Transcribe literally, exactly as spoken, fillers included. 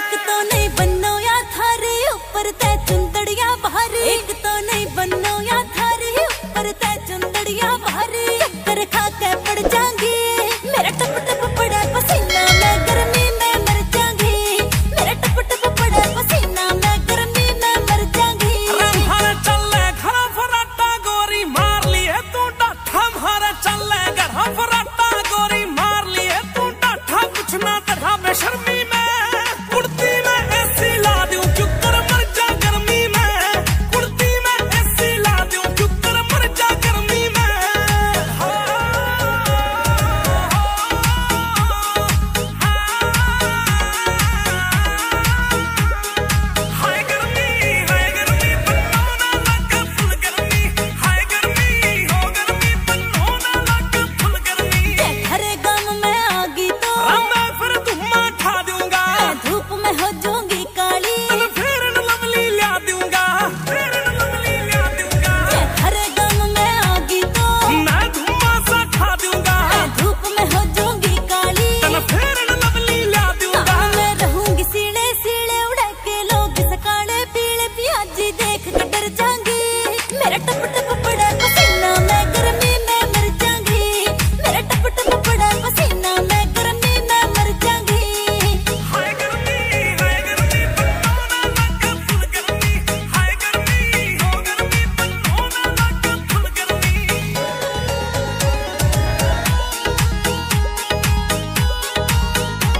एक तो नहीं बनो या थारे ऊपर ते चुंदड़िया भारी, एक तो नहीं बनो या थारे ऊपर ते चुंदड़िया भारी। चक्कर खा के पड़ जाऊंगी, मेरा टप टप पड़ा पसीना, मैं गर्मी में मर जाऊंगी। मेरा टप टप पड़ा पसीना, मैं गर्मी में मर जाऊंगी। हमारे चले घर फराटा गोरी मार लिए तू डाठा, हमारे चले घर फराटा गोरी मार लिए तू डाठा। कुछ ना तरह बेशर्मी में कुर्ती में ऐसी ला दूं क्यों कर मर जा गर्मी में, कुर्ती में ऐसी ला दूं क्यों कर मर जा गर्मी में। हाय गर्मी हाय गर्मी बनो ना लग फुल गर्मी, हाय गर्मी हो गर्मी बनो ना लग फुल गर्मी। हरे गम में आगी तो मैं फिर धुआं उठा दूंगा, धूप में हो जाऊंगी काली, तब फिर लवली ला दूंगा, फिर लवली ला दूंगा। हरे गम में आगी तो मैं धुआं सा खा दूंगा, धूप में हो जाऊंगी काली, तब फिर लवली ला दूंगा। मैं रहूंगी सीने सीने उड़ा के लोग सकाले पीले प्याजी देख के डर जाएंगे। मेरा टप